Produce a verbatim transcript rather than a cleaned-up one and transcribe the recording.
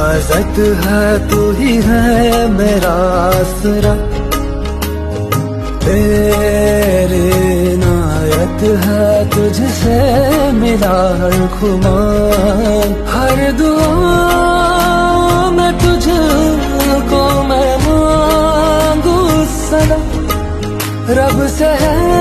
हिफाजत है तू ही है मेरा आसरा, तेरी इनायत है तुझसे मिला हर खुमान। हर दुआ में तुझको मैं मांगू सदा, रब से है